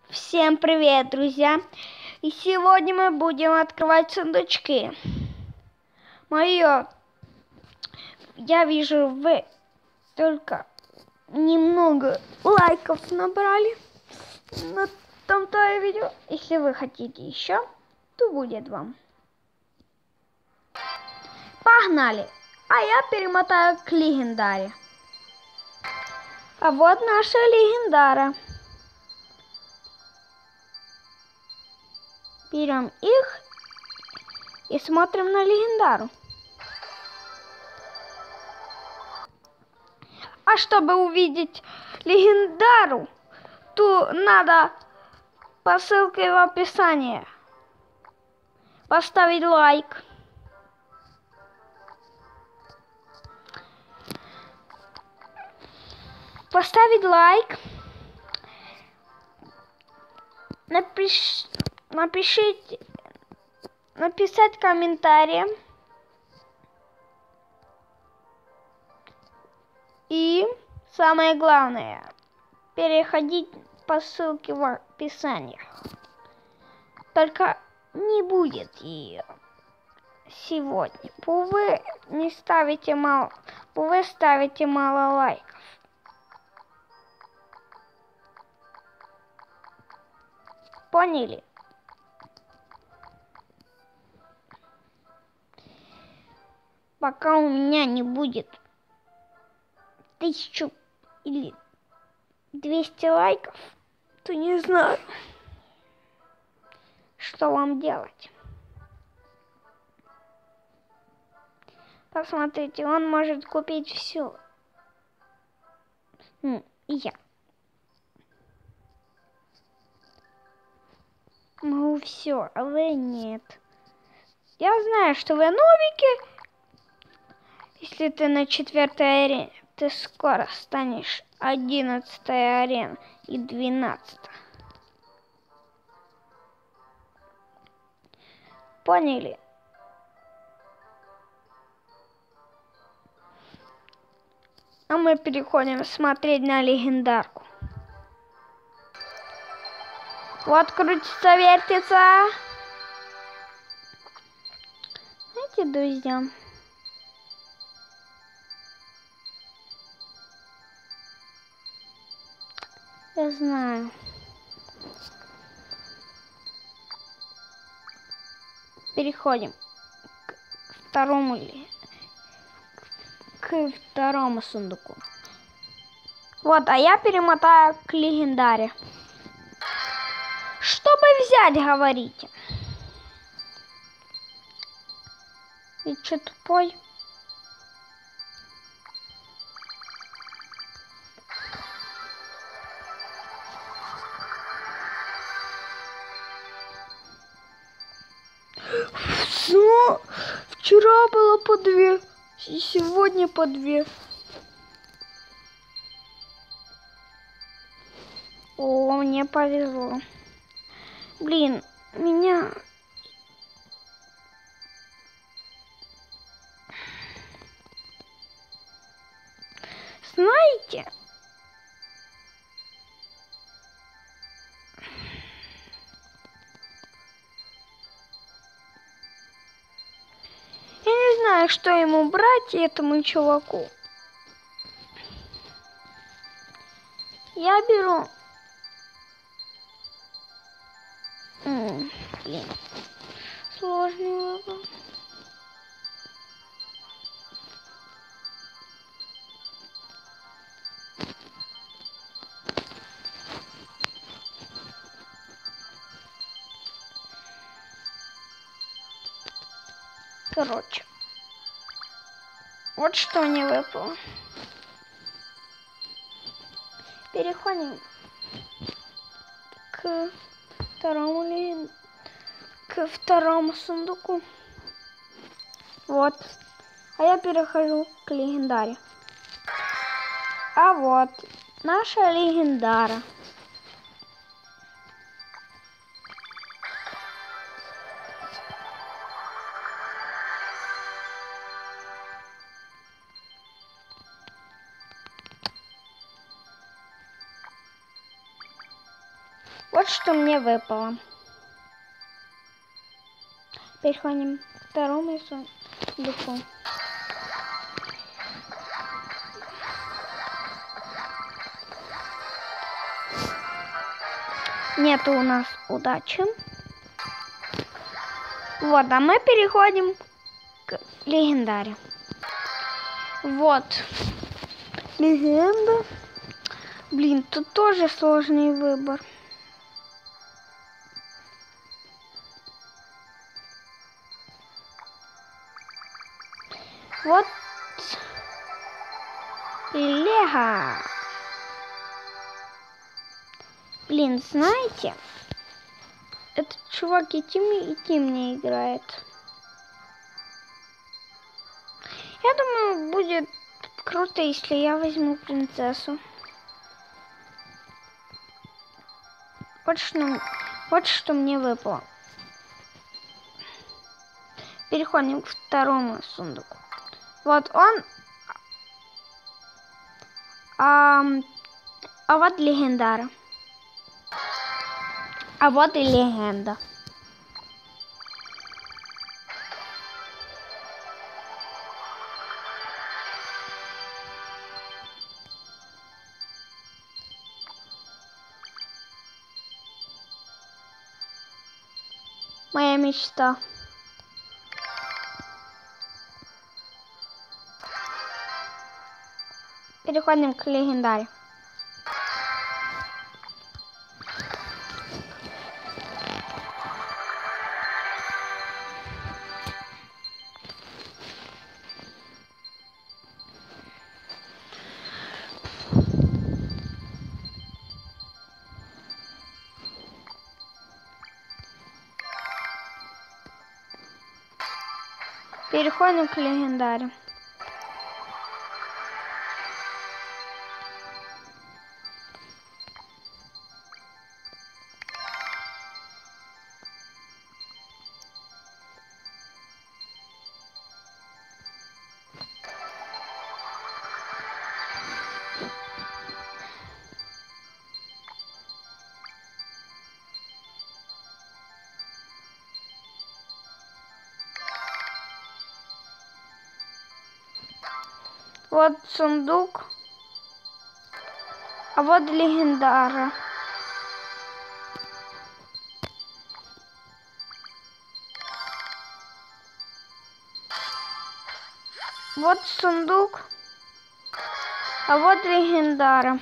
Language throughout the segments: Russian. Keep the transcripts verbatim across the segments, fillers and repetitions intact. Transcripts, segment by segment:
Всем привет, друзья! И сегодня мы будем открывать сундучки. Мое, я вижу, вы только немного лайков набрали на том-то видео. Если вы хотите еще, то будет вам. Погнали! А я перемотаю к легендаре. А вот наша легендара. Берем их и смотрим на легендару. А чтобы увидеть легендару, то надо по ссылке в описании поставить лайк. Поставить лайк. Напиш... Напишите, написать комментарий. И самое главное, переходить по ссылке в описании. Только не будет ее сегодня. Вы не ставите мало, вы ставите мало лайков. Поняли? Пока у меня не будет тысячу или двести лайков, то не знаю, что вам делать. Посмотрите, он может купить все. И я. Ну все, а вы нет. Я знаю, что вы новики. Если ты на четвертой арене, ты скоро станешь одиннадцатой ареной и двенадцатой. Поняли? А мы переходим смотреть на легендарку. Вот крутится, вертится. Знаете, друзья, я знаю. Переходим к второму ли, к второму сундуку. Вот, а я перемотаю к легендаре. Чтобы взять, говорите. И чё тупой? Что? Вчера было по две, и сегодня по две. О, мне повезло. Блин, меня... Знаете? Я не знаю, что ему брать, этому чуваку. Я беру... М-м, блин, сложный вопрос. Короче, вот что мне выпало. Переходим к второму ли... к второму сундуку. Вот. А я перехожу к легендаре. А вот наша легендара. Вот что мне выпало. Переходим к второму сундуку. Нету у нас удачи. Вот, а мы переходим к легендаре. Вот. Легенда. Блин, тут тоже сложный выбор. Вот. Лего. Блин, знаете, этот чувак и Тим, и Тим не играет. Я думаю, будет круто, если я возьму принцессу. Вот что, вот что мне выпало. Переходим к второму сундуку. Вот он. А, а вот легендара. А вот и легенда. Моя мечта. Переходим к легендаре. Переходим к легендаре. Вот сундук. А вот легендара. Вот сундук. А вот легендара.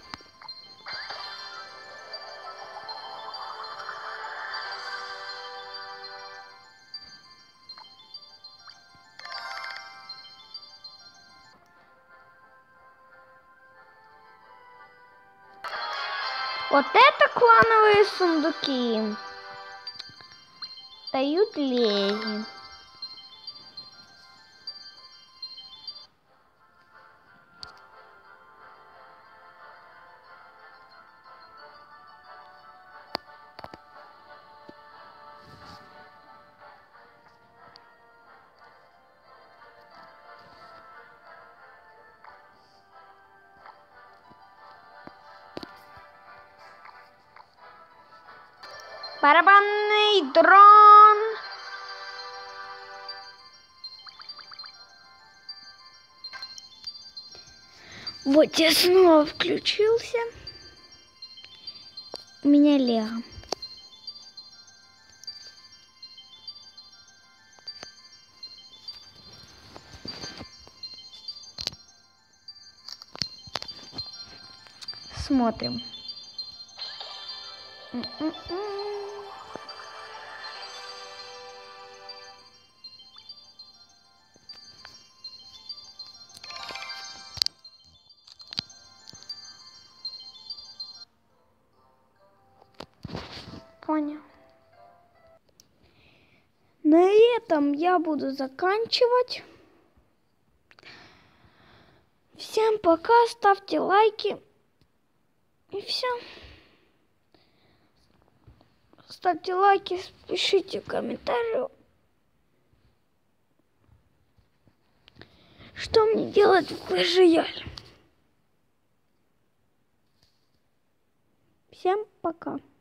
Вот это клановые сундуки. Дают леги. Барабанный дрон. Вот я снова включился. У меня лего. Смотрим. Понял. На этом я буду заканчивать. Всем пока, ставьте лайки. И все. Ставьте лайки, пишите комментарии. Что мне делать в Clash Royale? Всем пока.